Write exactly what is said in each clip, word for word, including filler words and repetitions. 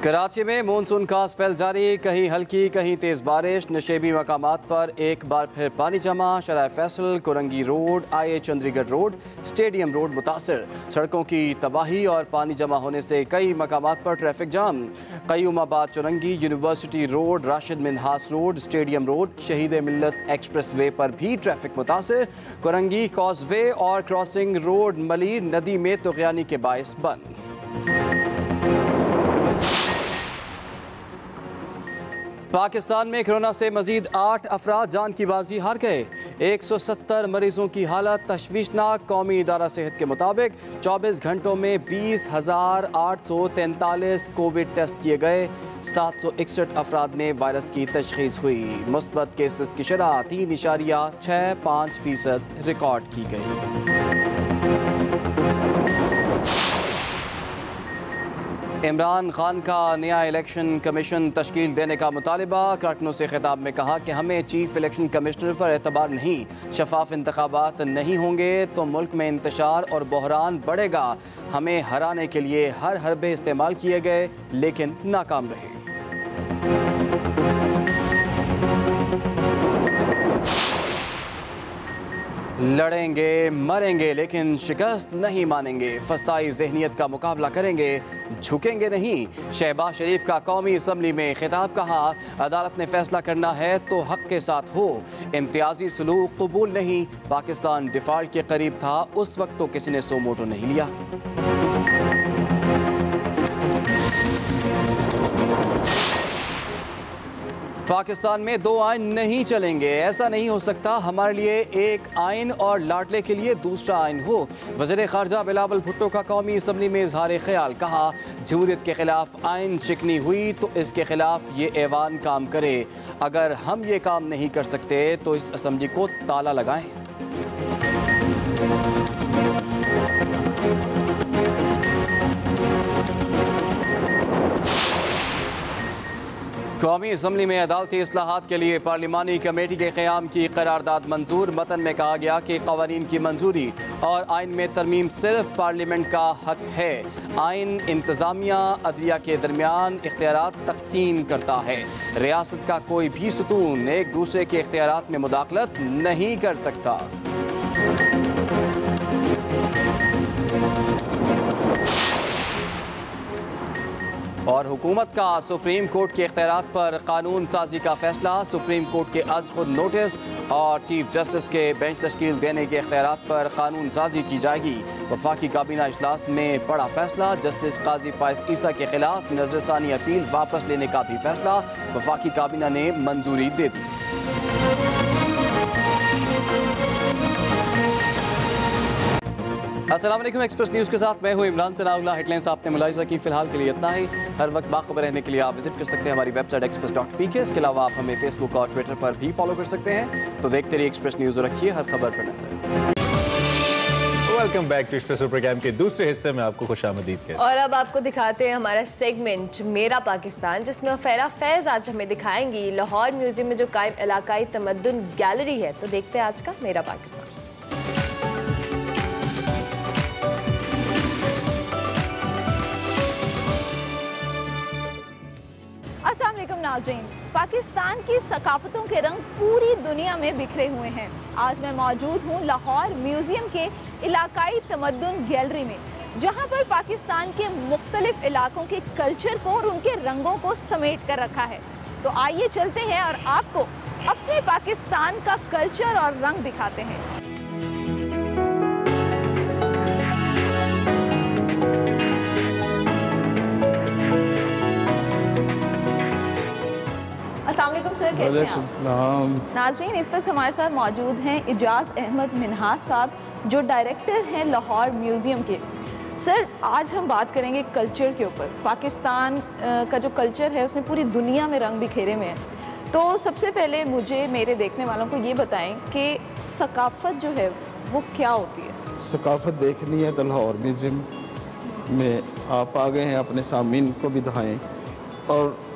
कराची में मानसून का स्पेल जारी, कहीं हल्की कहीं तेज़ बारिश। नशेबी मकामात पर एक बार फिर पानी जमा। Sharae Faisal, Korangi road, I A Chundrigar road, stadium road मुतासर। सड़कों की तबाही और पानी जमा होने से कई मकामात पर traffic jam. Qayyumabad Chowrangi, university road, Rashid Minhas road, stadium road, Shaheed Millat expressway पर भी ट्रैफिक मुतासर। कुरंगी कॉजवे और क्रॉसिंग रोड मलीर नदी में तुग़यानी के बायस बंद। पाकिस्तान में कोरोना से मजीद आठ अफराद जान की बाजी हार गए। एक सौ सत्तर मरीजों की हालत तशवीशनाक। कौमी इदारा सेहत के मुताबिक चौबीस घंटों में बीस हजार आठ सौ तैंतालीस कोविड टेस्ट किए गए। सात सौ इकसठ अफराद में वायरस की तशखीस हुई। मुस्बत केसेस की शरह तीन इशारिया छः पाँच फीसद रिकॉर्ड की गई। इमरान खान का नया इलेक्शन कमीशन तश्कील देने का मुतालिबा। कारकुनों से खिताब में कहा कि हमें चीफ इलेक्शन कमिश्नर पर एतबार नहीं। शफाफ इंतखाबात नहीं होंगे तो मुल्क में इंतशार और बहरान बढ़ेगा। हमें हराने के लिए हर हरबे इस्तेमाल किए गए लेकिन नाकाम रहे। लड़ेंगे मरेंगे लेकिन शिकस्त नहीं मानेंगे। फस्ताई जहनीत का मुकाबला करेंगे, झुकेंगे नहीं। शहबाज शरीफ का कौमी असम्बली में खिताब। कहा अदालत ने फैसला करना है तो हक के साथ हो। इम्तियाजी सलूक कबूल नहीं। पाकिस्तान डिफॉल्ट के करीब था, उस वक्त तो किसी ने सो मोटो नहीं लिया। पाकिस्तान में दो आइन नहीं चलेंगे, ऐसा नहीं हो सकता। हमारे लिए एक आइन और लाडले के लिए दूसरा आइन हो। वज़ीर ख़ारजा बिलावल भुट्टो का कौमी असम्बली में इजहार ख्याल। कहा जमहूरियत के खिलाफ आइन शिकनी हुई तो इसके खिलाफ ये ऐवान काम करे। अगर हम ये काम नहीं कर सकते तो इस असम्बली को ताला लगाएं। कौमी असम्बली में अदालती इस्लाहात के लिए पार्लिमानी कमेटी के क़याम की करारदाद मंजूर। मतन में कहा गया कि क़वानीन की मंजूरी और आइन में तरमीम सिर्फ पार्लियामेंट का हक है। आइन इंतज़ामिया अदलिया के दरमियान इख्तियारात तकसीम करता है। रियासत का कोई भी सुतून एक दूसरे के इख्तियारात में मुदाखलत नहीं कर सकता। और हुकूमत का सुप्रीम कोर्ट के इख्तियारात पर कानून साजी का फैसला। सुप्रीम कोर्ट के अज़ खुद नोटिस और चीफ जस्टिस के बेंच तश्कील देने के इख्तियारात पर कानून साजी की जाएगी। वफाकी काबीना इजलास में बड़ा फैसला। जस्टिस काजी फाइज ईसा के खिलाफ नजरसानी अपील वापस लेने का भी फैसला वफाकी काबीना ने मंजूरी दे दी। अस्सलाम वालेकुम, एक्सप्रेस न्यूज़ के साथ मैं हूँ इमरान सनाउल्लाह। हेडलाइंस आपने मुलाहिजा की। फिलहाल के लिए इतना ही। हर वक्त बाखबर रहने के लिए आप विजिट कर सकते हैं हमारी वेबसाइट एक्सप्रेस डॉट पी के। इसके अलावा आप हमें फेसबुक और ट्विटर पर भी फॉलो कर सकते हैं। तो देखते रहिए एक्सप्रेस न्यूज़ और रखिए हर खबर पर नजर। Welcome back to Express program के दूसरे हिस्से में आपको खुशामदीद कहते हैं। और अब आपको दिखाते हैं हमारा सेगमेंट मेरा पाकिस्तान, जिसमें फैरा फैज आज हमें दिखाएंगी लाहौर म्यूजियम में जो कायम इलाकाई तमद्दुन गैलरी है। तो देखते हैं आज का मेरा पाकिस्तान। अस्सलाम वालेकुम नाज़रीन, पाकिस्तान की सकाफतों के रंग पूरी दुनिया में बिखरे हुए हैं। आज मैं मौजूद हूँ लाहौर म्यूज़ियम के इलाकाई तमद्दुन गैलरी में, जहाँ पर पाकिस्तान के मुख्तलिफ इलाकों के कल्चर को और उनके रंगों को समेट कर रखा है। तो आइए चलते हैं और आपको अपने पाकिस्तान का कल्चर और रंग दिखाते हैं। सर, कैसे हैं आप? नाज़रीन, इस वक्त हमारे साथ मौजूद हैं इजाज़ अहमद मिन्हास साहब, जो डायरेक्टर हैं लाहौर म्यूज़ियम के। सर, आज हम बात करेंगे कल्चर के ऊपर। पाकिस्तान का जो कल्चर है उसमें पूरी दुनिया में रंग बिखेरे में है। तो सबसे पहले मुझे मेरे देखने वालों को ये बताएं कि सकाफ़त जो है वो क्या होती है? सकाफ़त देखनी है तो लाहौर म्यूज़ियम में आप आ गए हैं, अपने सामीन को भी दिखाएँ। और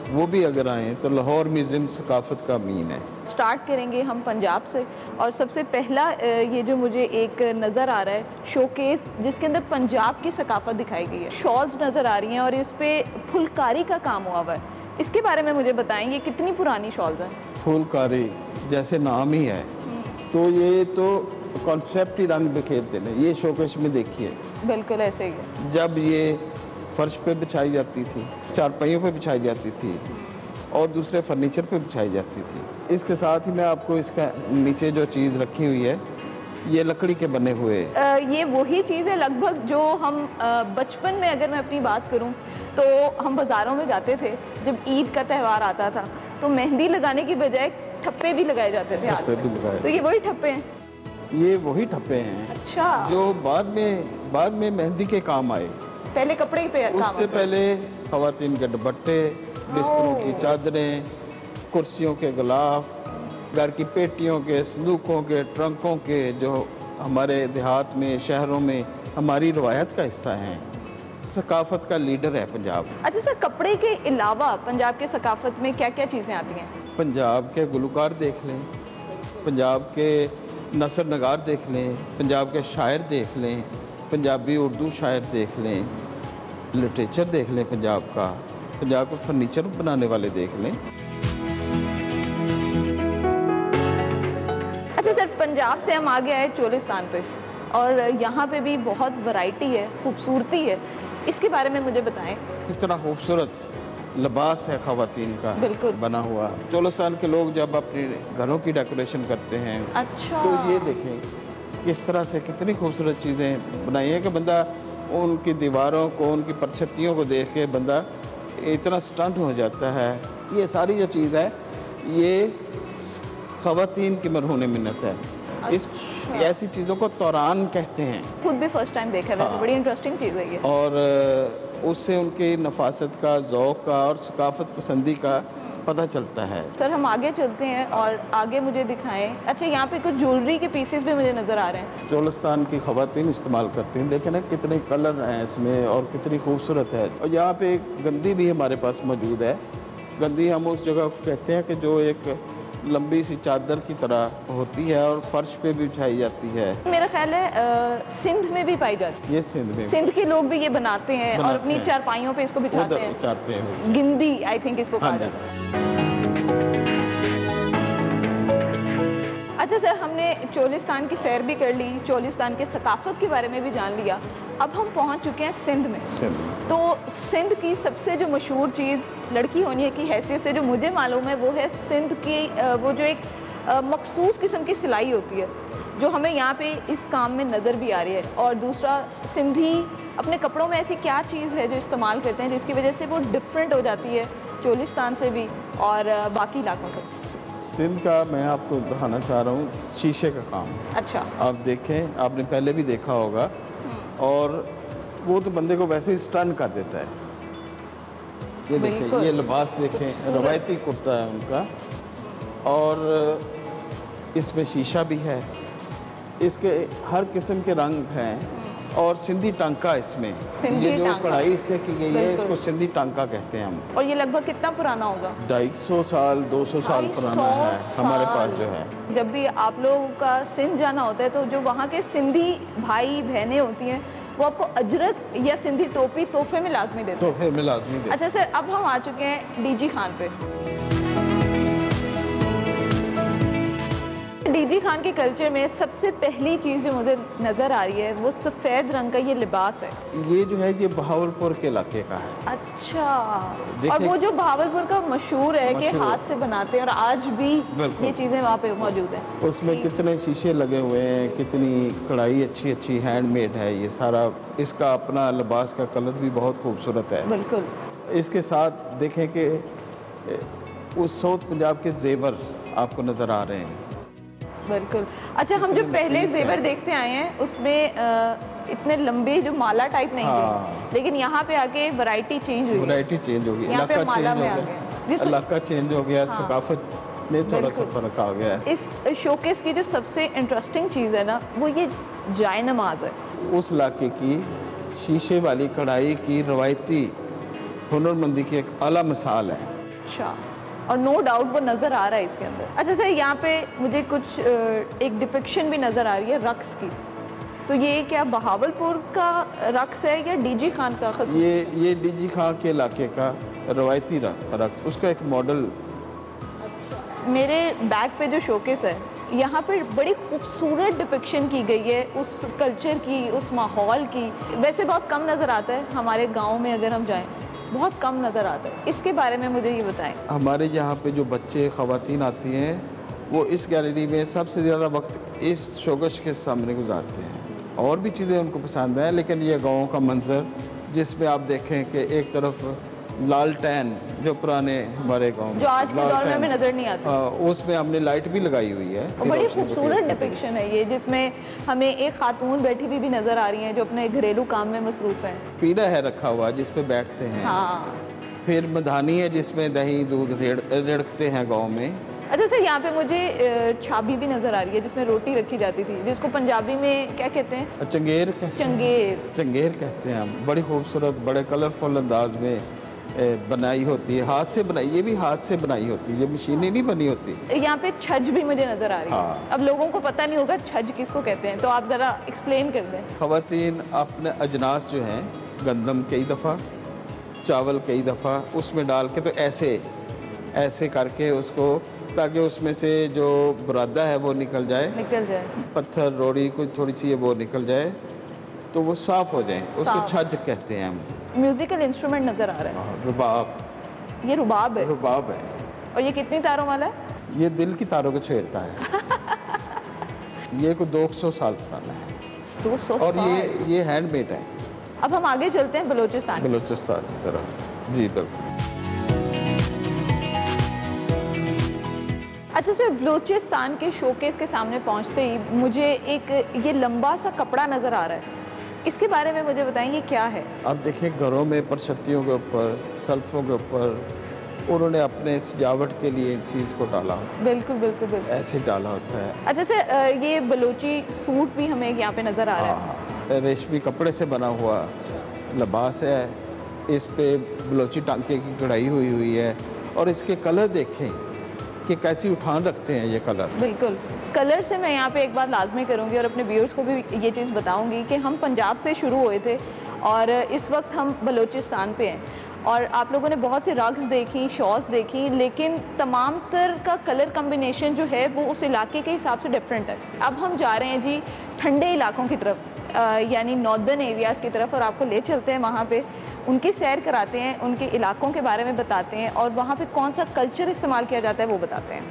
वो भी अगर आए तो लाहौर म्यूज़ियम सकाफत का मीन है। स्टार्ट करेंगे हम पंजाब से, और सबसे पहला अ, ये जो मुझे एक नज़र आ रहा है शोकेस, जिसके अंदर पंजाब की सकाफत दिखाई गई है। शॉल्स नज़र आ रही हैं और इस पे फुलकारी का काम हुआ हुआ है। इसके बारे में मुझे बताएंगे कितनी पुरानी शॉल्स हैं? फुलकारी जैसे नाम ही है, तो ये तो कॉन्सेप्ट ही रंग बिखेरते हैं। ये शोकेस में देखिए, बिल्कुल ऐसे ही है। जब ये फर्श पे बिछाई जाती थी, चारपाइयों पे बिछाई जाती थी और दूसरे फर्नीचर पे बिछाई जाती थी। इसके साथ ही मैं आपको इसका नीचे जो चीज़ रखी हुई है, ये लकड़ी के बने हुए अ, ये वही चीज़ है लगभग जो हम अ, बचपन में, अगर मैं अपनी बात करूं तो हम बाज़ारों में जाते थे जब ईद का त्यौहार आता था, तो मेहंदी लगाने की बजाय ठप्पे भी लगाए जाते थे हाथ ठप्पे भी में। लगाए। तो ये वही ठप्पे हैं? ये वही ठप्पे हैं अच्छा, जो बाद में बाद में मेहंदी के काम आए। पहले कपड़े पे काम उससे होता है। पहले खवातीन के दुपट्टे, बिस्तरों की चादरें, कुर्सियों के गिलाफ, घर की पेटियों के, संदूकों के, ट्रंकों के, जो हमारे देहात में, शहरों में हमारी रवायत का हिस्सा हैं। सकाफत का लीडर है पंजाब। अच्छा सर, कपड़े के अलावा पंजाब के सकाफत में क्या क्या चीज़ें आती हैं? पंजाब के गुलकार देख लें, पंजाब के नसर नगार देख लें, पंजाब के शायर देख लें, पंजाबी उर्दू शायर देख लें, लिटरेचर देख लें पंजाब का, पंजाब के फर्नीचर बनाने वाले देख लें। अच्छा सर, पंजाब से हम आगे आए चोलिस्तान पे, और यहाँ पे भी बहुत वैरायटी है, खूबसूरती है। इसके बारे में मुझे बताएं। कितना खूबसूरत लिबास है ख़वातीन का बिल्कुल बना हुआ। चोलिस्तान के लोग जब अपने घरों की डेकोरेशन करते हैं, अच्छा, तो ये देखें किस तरह से कितनी खूबसूरत चीज़ें बनाई हैं कि बंदा उनकी दीवारों को, उनकी परछत्तियों को देख के बंदा इतना स्टंट हो जाता है। ये सारी जो चीज़ है, ये ख़वातीन की मरहून मिन्नत है। इस ऐसी चीज़ों को तौरान कहते हैं। खुद भी फर्स्ट टाइम देखा है वैसे। हाँ। बड़ी इंटरेस्टिंग चीज़ है ये। और उससे उनकी नफासत का, ज़ौक़ का और सकाफत पसंदी का पता चलता है। सर हम आगे चलते हैं और आगे मुझे दिखाएं। अच्छा, यहाँ पे कुछ ज्वेलरी के पीसेस भी मुझे नज़र आ रहे हैं। चोलिस्तान की ख़वातीन इस्तेमाल करती हैं। देखें ना कितने कलर हैं इसमें और कितनी खूबसूरत है। और यहाँ पे एक गंदी भी हमारे पास मौजूद है। गंदी हम उस जगह को कहते हैं कि जो एक लंबी सी चादर की तरह होती है और फर्श पे भी बिछाई जाती है। मेरा ख्याल है आ, सिंध में भी पाई जाती है। ये सिंध में सिंध के लोग भी ये बनाते हैं बनाते और अपनी हैं। चारपाइयों पे इसको बिछाते हैं। चाहते हैं गिंदी, आई थिंक इसको कहा हाँ जाता है। अच्छा सर, हमने चोलिस्तान की सैर भी कर ली, चोलिस्तान के सकाफत के बारे में भी जान लिया। अब हम पहुंच चुके हैं सिंध में। सिंध तो सिंध की सबसे जो मशहूर चीज़ लड़की होने की हैसियत से जो मुझे मालूम है, वो है सिंध की अ, वो जो एक अ, मखसूस किस्म की सिलाई होती है, जो हमें यहाँ पे इस काम में नज़र भी आ रही है। और दूसरा, सिंधी अपने कपड़ों में ऐसी क्या चीज़ है जो इस्तेमाल करते हैं जिसकी वजह से वो डिफरेंट हो जाती है चोलिस्तान से भी और अ, बाकी इलाकों से? सिंध का मैं आपको दिखाना चाह रहा हूँ शीशे का काम। अच्छा, आप देखें, आपने पहले भी देखा होगा, और वो तो बंदे को वैसे ही स्टन कर देता है। ये देखें, बिल्कुल। ये लिबास देखें, रवायती कुर्ता है उनका, और इसमें शीशा भी है, इसके हर किस्म के रंग हैं, और सिंधी टांका इसमें। सिंधी ये जो टांका। कढ़ाई इससे की गई है, बिल्कुल। इसको सिंधी टांका कहते हैं हम। और ये लगभग कितना पुराना होगा? ढाई सौ साल दो सौ साल ढाई पुराना सौ है हमारे पास साल। जो है। जब भी आप लोगों का सिंध जाना होता है, तो जो वहाँ के सिंधी भाई बहनें होती हैं, वो आपको अजरक या सिंधी टोपी तोहफे में लाजमी देते तो हैं। फिर मैं लाजमी दे। अच्छा सर, अब हम आ चुके हैं डीजी खान पे। डीजी खान के कल्चर में सबसे पहली चीज़ जो मुझे नज़र आ रही है, वो सफ़ेद रंग का ये लिबास है। ये जो है, ये बहावलपुर के इलाके का है। अच्छा, और देखिए- वो जो भावलपुर का मशहूर है कि मशहूर। हाथ से बनाते हैं, और आज भी बिल्कुल। ये चीज़ें वहाँ पे मौजूद हैं। उसमें कितने शीशे लगे हुए हैं, कितनी कढ़ाई अच्छी अच्छी हैंडमेड है। ये सारा इसका अपना लिबास का कलर भी बहुत खूबसूरत है। बिल्कुल। इसके साथ देखें कि उस साउथ पंजाब के जेवर आपको नज़र आ रहे हैं। बिल्कुल। अच्छा, हम जो कितने पहले नफीस जेवर हैं। देखते आए हैं, उसमें अ, इतने लंबे जो माला टाइप नहीं हाँ। थी, लेकिन यहाँ पे आके वैरायटी चेंज हुई है। वैरायटी चेंज हो गई, यहाँ पे इलाका माला चेंज हो में आ गया, गए। जिसमें- इलाका चेंज हो गया, सकाफत में थोड़ा सा बिल्कुल। फर्क आ गया है। इस शोकेस की जो सबसे इंटरेस्टिंग चीज़ है ना, वो ये जाय नमाज है। उस इलाके की शीशे वाली कढ़ाई की रवायती हुनरमंदी की एक आला मिसाल है। अच्छा, और नो डाउट वो नज़र आ रहा है इसके अंदर। अच्छा सर, यहाँ पे मुझे कुछ एक डिपिक्शन भी नज़र आ रही है रक्स की, तो ये क्या बहावलपुर का रक्स है या डीजी खान का खसूस? ये ये डीजी खान के इलाके का रवायती रक्स, उसका एक मॉडल। मेरे बैग पे जो शोकेस है, यहाँ पर बड़ी खूबसूरत डिपिक्शन की गई है उस कल्चर की, उस माहौल की। वैसे बहुत कम नज़र आता है हमारे गांव में, अगर हम जाएं बहुत कम नज़र आता है। इसके बारे में मुझे ये बताएं। हमारे यहाँ पे जो बच्चे ख़वातीन आती हैं वो इस गैलरी में सबसे ज़्यादा वक्त इस शोकेस के सामने गुजारते हैं। और भी चीज़ें उनको पसंद हैं, लेकिन ये गाँव का मंजर जिसमें आप देखें कि एक तरफ लालटेन जो पुराने हमारे गांव जो आज के दौर में हमें नजर नहीं आता, उसमें हमने लाइट भी लगाई हुई है। बड़ी खूबसूरत डिपिक्शन है ये, जिसमें हमें एक खातून बैठी हुई भी नजर आ रही हैं जो अपने घरेलू काम में मसरूफ हैं। पीढ़ा है रखा हुआ जिस पे बैठते हैं। हाँ। फिर मधानी है जिसमें दही दूध रेड़ रेड़कते हैं गाँव में। अच्छा सर, यहाँ पे मुझे छाबी भी नजर आ रही है जिसमें रोटी रखी जाती थी, जिसको पंजाबी में क्या कहते हैं? चंगेर। चंगेर चंगेर कहते हैं हम। बड़ी खूबसूरत, बड़े कलरफुल अंदाज में बनाई होती है, हाथ से बनाई। ये भी हाथ से बनाई होती है, ये मशीनें नहीं बनी होती। यहाँ पे छज भी मुझे नजर आ रही है। हाँ। अब लोगों को पता नहीं होगा छज किसको कहते हैं, तो आप ज़रा एक्सप्लेन कर दें। ख़वातीन अपने अजनास जो हैं, गंदम कई दफ़ा, चावल कई दफ़ा उसमें डाल के, तो ऐसे ऐसे करके उसको, ताकि उसमें से जो बुरादा है वो निकल जाए, निकल जाए, पत्थर रोड़ी कोई थोड़ी सी है वो निकल जाए, तो वो साफ़ हो जाए, उसको छज कहते हैं हम। म्यूजिकल इंस्ट्रूमेंट नज़र आ रहा है। रुबाब। ये रुबाब है? रुबाब है। और ये कितनी तारों वाला है? ये दिल की तारों को छेड़ता है। ये को दो सौ साल पुराना है। दो सौ और साल। ये ये हैंडमेड है। अब हम आगे चलते हैं बलूचिस्तान। बलूचिस्तान की तरफ। जी बिल्कुल। अच्छा सर, बलूचिस्तान के शोकेस के सामने पहुंचते ही मुझे एक ये लंबा सा कपड़ा नज़र आ रहा है, इसके बारे में मुझे बताएं, ये क्या है? आप देखिए, घरों में परछत्तियों के ऊपर, सल्फों के ऊपर उन्होंने अपने सजावट के लिए चीज़ को डाला होता है। बिल्कुल बिल्कुल बिल्कुल ऐसे डाला होता है। अच्छा सर, ये बलूची सूट भी हमें यहाँ पे नज़र आ रहा है। रेशमी कपड़े से बना हुआ लिबास है, इस पे बलोची टांके की कढ़ाई हुई हुई है, और इसके कलर देखें कि कैसी उठान रखते हैं ये कलर। बिल्कुल, कलर से मैं यहाँ पे एक बात लाजमी करूँगी और अपने व्यूअर्स को भी ये चीज़ बताऊँगी कि हम पंजाब से शुरू हुए थे और इस वक्त हम बलूचिस्तान पे हैं, और आप लोगों ने बहुत सी रग्स देखी, शॉल्स देखी, लेकिन तमाम तर का कलर कम्बिनेशन जो है वो उस इलाके के हिसाब से डिफरेंट है। अब हम जा रहे हैं जी ठंडे इलाकों की तरफ, यानी नॉर्दर्न एरियाज़ की तरफ, और आपको ले चलते हैं वहाँ पे, उनकी सैर कराते हैं, उनके इलाकों के बारे में बताते हैं, और वहाँ पे कौन सा कल्चर इस्तेमाल किया जाता है वो बताते हैं।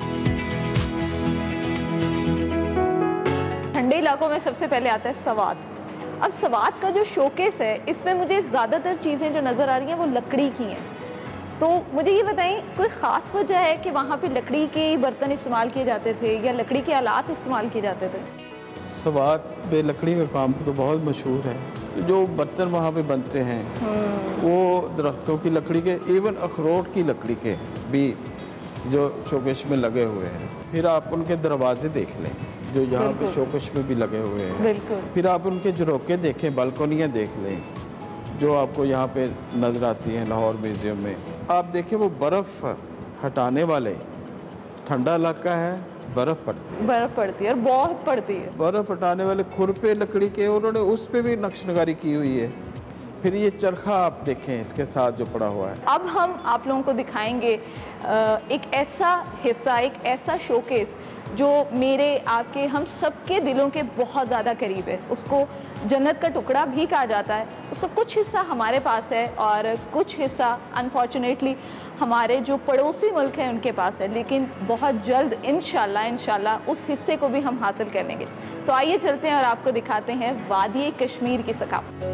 ठंडे इलाकों में सबसे पहले आता है सवात। अब सवात का जो शोकेस है, इसमें मुझे ज़्यादातर चीज़ें जो नज़र आ रही हैं वो लकड़ी की हैं, तो मुझे ये बताएं, कोई ख़ास वजह है कि वहाँ पे लकड़ी के बर्तन इस्तेमाल किए जाते थे या लकड़ी के आलात इस्तेमाल किए जाते थे? सवात पे लकड़ी का काम तो बहुत मशहूर है। तो जो बर्तन वहाँ पे बनते हैं वो दरख्तों की लकड़ी के, इवन अखरोट की लकड़ी के भी जो शोकेश में लगे हुए हैं। फिर आप उनके दरवाजे देख लें जो यहाँ पे शोकेश में भी लगे हुए हैं। फिर आप उनके झरोके देखें, बालकोनियाँ देख लें जो आपको यहाँ पे नज़र आती हैं लाहौर म्यूज़ियम में। आप देखें वो बर्फ़ हटाने वाले, ठंडा इलाका है, बर्फ़ पड़ती है, बर्फ़ पड़ती है और बहुत पड़ती है। बर्फ़ हटाने वाले खुरपे लकड़ी के, उन्होंने उस पर भी नक्शनगारी की हुई है। फिर ये चरखा आप देखें इसके साथ जो पड़ा हुआ है। अब हम आप लोगों को दिखाएंगे एक ऐसा हिस्सा, एक ऐसा शोकेस जो मेरे, आपके, हम सबके दिलों के बहुत ज़्यादा करीब है। उसको जन्नत का टुकड़ा भी कहा जाता है। उसका कुछ हिस्सा हमारे पास है और कुछ हिस्सा अनफॉर्चुनेटली हमारे जो पड़ोसी मुल्क हैं उनके पास है, लेकिन बहुत जल्द इंशाल्लाह इंशाल्लाह उस हिस्से को भी हम हासिल कर लेंगे। तो आइए चलते हैं और आपको दिखाते हैं वादी कश्मीर की सकाफत।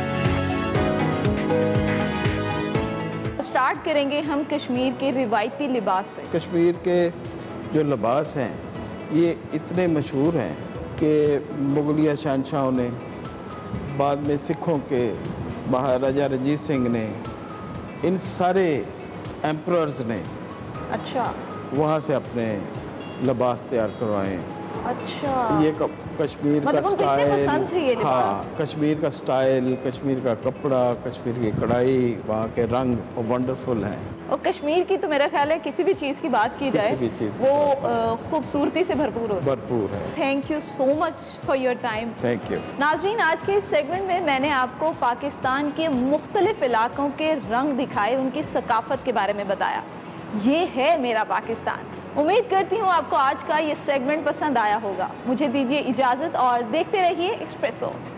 स्टार्ट करेंगे हम कश्मीर के रिवायती लिबास से। कश्मीर के जो लिबास हैं ये इतने मशहूर हैं कि मुगलिया शहनशाहों ने, बाद में सिखों के महाराजा रंजीत सिंह ने, इन सारे एम्परर्स ने अच्छा वहाँ से अपने लिबास तैयार करवाए। अच्छा, ये कश्मीर मतलब का स्टाइल, हाँ, कश्मीर का स्टाइल, कश्मीर का कपड़ा, कश्मीर की कढ़ाई, वहाँ के रंग वंडरफुल हैं। और कश्मीर की तो मेरा ख्याल है किसी भी चीज़ की बात की जाए भी चीज़ वो अ, खूबसूरती से भरपूर होती है। भरपूर है। Thank you so much for your time. Thank you. नाज़रीन, आज के इस सेगमेंट में मैंने आपको पाकिस्तान के मुख्तलिफ इलाकों के रंग दिखाए, उनकी सकाफत के बारे में बताया। ये है मेरा पाकिस्तान। उम्मीद करती हूँ आपको आज का ये सेगमेंट पसंद आया होगा। मुझे दीजिए इजाज़त और देखते रहिए एक्सप्रेसो।